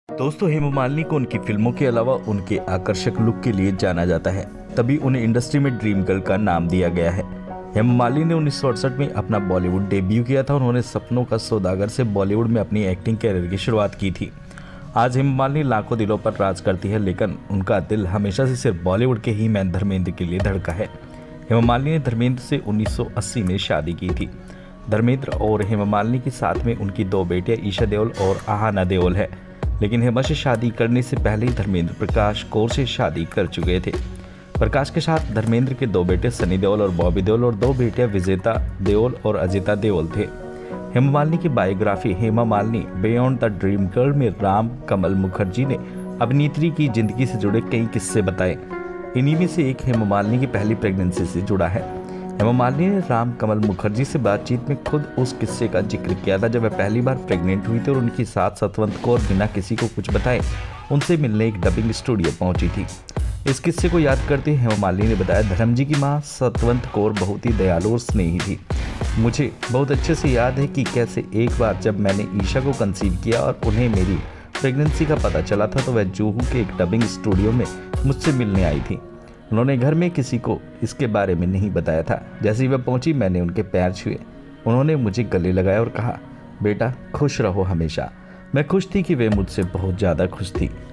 दोस्तों, हेमा मालिनी को उनकी फिल्मों के अलावा उनके आकर्षक लुक के लिए जाना जाता है, तभी उन्हें इंडस्ट्री में ड्रीम गर्ल का नाम दिया गया है। हेमा मालिनी ने 1968 में अपना बॉलीवुड डेब्यू किया था। उन्होंने सपनों का सौदागर से बॉलीवुड में अपनी एक्टिंग कैरियर की शुरुआत की थी। आज हेमा मालिनी लाखों दिलों पर राज करती है, लेकिन उनका दिल हमेशा से सिर्फ बॉलीवुड के ही मैन धर्मेंद्र के लिए धड़का है। हेमा मालिनी ने धर्मेंद्र से 1980 में शादी की थी। धर्मेंद्र और हेमा मालिनी के साथ में उनकी दो बेटियां ईशा देओल और आहाना देओल है, लेकिन हेमा से शादी करने से पहले ही धर्मेंद्र प्रकाश कौर से शादी कर चुके थे। प्रकाश के साथ धर्मेंद्र के दो बेटे सनी देओल और बॉबी देओल और दो बेटियां विजेता देओल और अजिता देओल थे। हेमा मालिनी की biography Hema Malini beyond the dream girl में राम कमल मुखर्जी ने अभिनेत्री की जिंदगी से जुड़े कई किस्से बताए। इन्हीं में से एक हेमा मालिनी की पहली प्रेगनेंसी से जुड़ा है। हेमा मालिनी ने राम कमल मुखर्जी से बातचीत में खुद उस किस्से का जिक्र किया था जब वह पहली बार प्रेग्नेंट हुई थी और उनकी साथ सतवंत कौर बिना किसी को कुछ बताए उनसे मिलने एक डबिंग स्टूडियो पहुंची थी। इस किस्से को याद करते हेमा मालिनी ने बताया, धर्मजी की मां सतवंत कौर बहुत ही दयालु और स्नेही थी। मुझे बहुत अच्छे से याद है कि कैसे एक बार जब मैंने ईशा को कंसीव किया और उन्हें मेरी प्रेगनेंसी का पता चला था तो वह जुहू के एक डबिंग स्टूडियो में मुझसे मिलने आई थी। उन्होंने घर में किसी को इसके बारे में नहीं बताया था। जैसे ही वह पहुंची मैंने उनके पैर छुए। उन्होंने मुझे गले लगाया और कहा, बेटा खुश रहो हमेशा। मैं खुश थी कि वे मुझसे बहुत ज़्यादा खुश थी।